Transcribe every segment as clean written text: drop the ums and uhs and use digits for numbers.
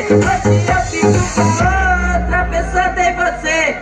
Hoje eu fico com outra pensando em você.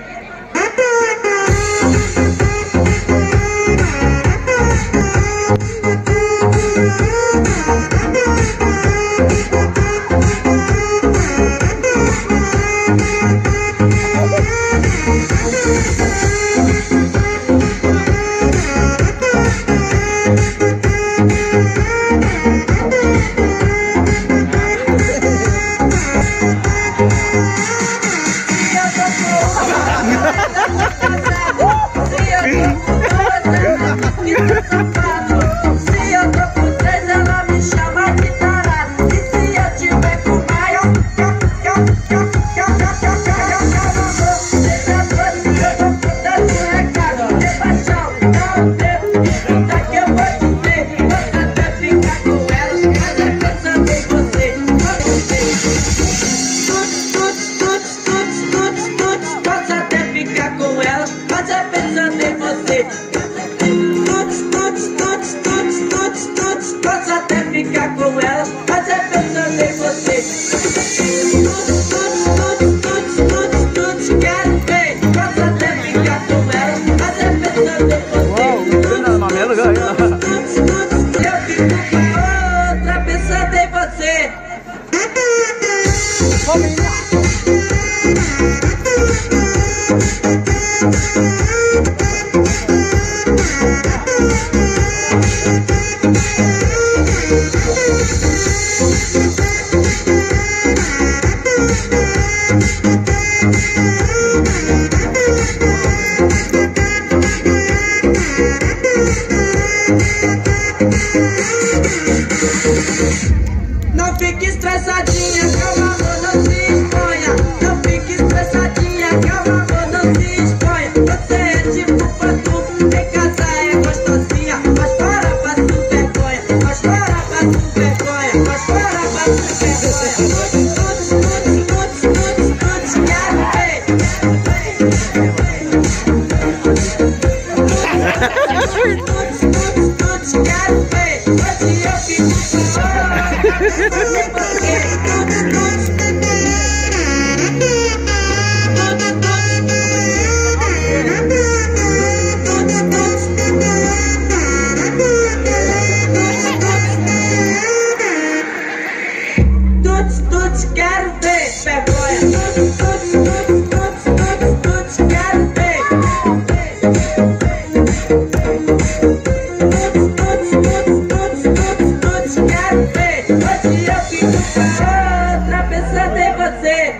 Se eu tô com três, ela me chama de tarado. E se eu tiver com mais, eu tô dando um recado. Rebaixão, dá um dedo, escuta que eu vou dizer. Posso até ficar com elas, mas é pensando em você. Posso até ficar com elas, mas é pensando em você. Posso até ficar com ela, mas é pensando em você. Quero ver. Posso até ficar com ela, mas é pensando em você. Eu fico com outra pensando em você. Não fique estressadinha, calma, amor, não se exponha. Não fique estressadinha, calma, amor, não se exponha. Você é tipo pantufa, em casa é gostosinha. Mas fora passo vergonha, mas fora passo vergonha, mas fora passo vergonha. Quero ver. Hoje eu fico com quero ver, vergonha. Quero ver. Quero ver. Hoje eu fico com outra pensando em você.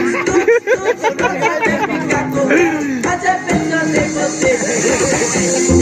Mas é pensando em você.